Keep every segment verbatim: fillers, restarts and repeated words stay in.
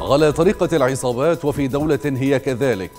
على طريقة العصابات وفي دولة هي كذلك.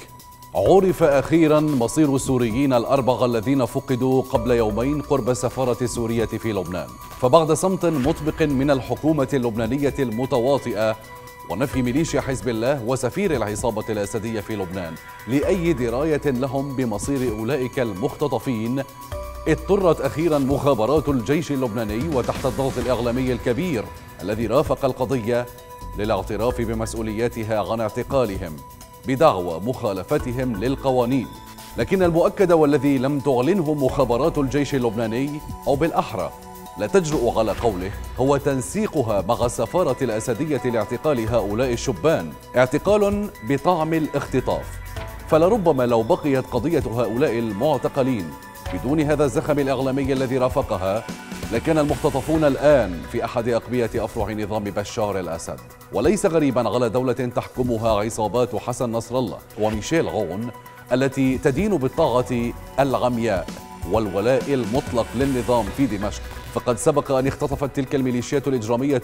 عرف أخيرا مصير السوريين الأربعة الذين فقدوا قبل يومين قرب السفارة السورية في لبنان، فبعد صمت مطبق من الحكومة اللبنانية المتواطئة ونفي ميليشيا حزب الله وسفير العصابة الأسدية في لبنان لأي دراية لهم بمصير أولئك المختطفين، اضطرت أخيرا مخابرات الجيش اللبناني وتحت الضغط الإعلامي الكبير الذي رافق القضية للاعتراف بمسؤولياتها عن اعتقالهم بدعوى مخالفتهم للقوانين. لكن المؤكد والذي لم تعلنه مخابرات الجيش اللبناني، أو بالأحرى لا تجرؤ على قوله، هو تنسيقها مع السفارة الأسدية لاعتقال هؤلاء الشبان، اعتقال بطعم الاختطاف. فلربما لو بقيت قضية هؤلاء المعتقلين بدون هذا الزخم الإعلامي الذي رافقها، لكان المختطفون الآن في أحد أقبية أفرع نظام بشار الأسد. وليس غريبا على دولة تحكمها عصابات حسن نصر الله وميشيل عون التي تدين بالطاعة العمياء والولاء المطلق للنظام في دمشق، فقد سبق أن اختطفت تلك الميليشيات الإجرامية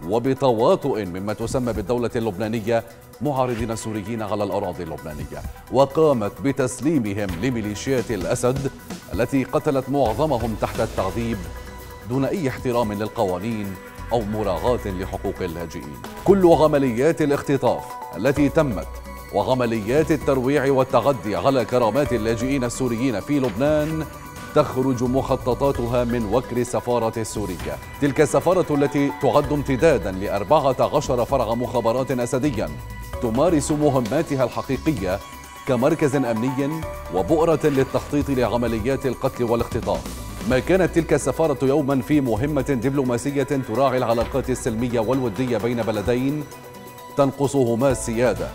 وبتواطؤ مما تسمى بالدولة اللبنانية معارضين السوريين على الأراضي اللبنانية، وقامت بتسليمهم لميليشيات الأسد التي قتلت معظمهم تحت التعذيب دون أي احترام للقوانين أو مراعاة لحقوق اللاجئين. كل عمليات الاختطاف التي تمت وعمليات الترويع والتعدي على كرامات اللاجئين السوريين في لبنان تخرج مخططاتها من وكر السفارة السورية، تلك السفارة التي تعد امتدادا لأربعة عشر فرع مخابرات أسديا تمارس مهماتها الحقيقية كمركز أمني وبؤرة للتخطيط لعمليات القتل والاختطاف. ما كانت تلك السفارة يوما في مهمة دبلوماسية تراعي العلاقات السلمية والودية بين بلدين تنقصهما السيادة،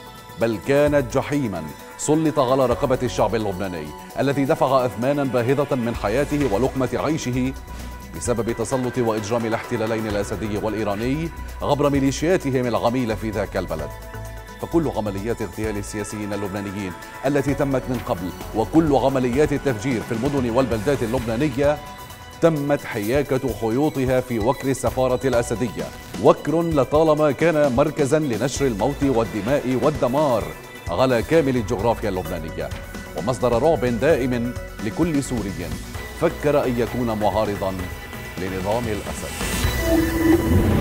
بل كانت جحيما سلط على رقبة الشعب اللبناني الذي دفع أثمانا باهظة من حياته ولقمة عيشه بسبب تسلط وإجرام الاحتلالين الأسدي والإيراني عبر ميليشياتهم العميلة في ذاك البلد. فكل عمليات اغتيال السياسيين اللبنانيين التي تمت من قبل وكل عمليات التفجير في المدن والبلدات اللبنانية تمت حياكة خيوطها في وكر السفارة الأسدية، وكر لطالما كان مركزا لنشر الموت والدماء والدمار على كامل الجغرافيا اللبنانية، ومصدر رعب دائم لكل سوري فكر أن يكون معارضا لنظام الأسد.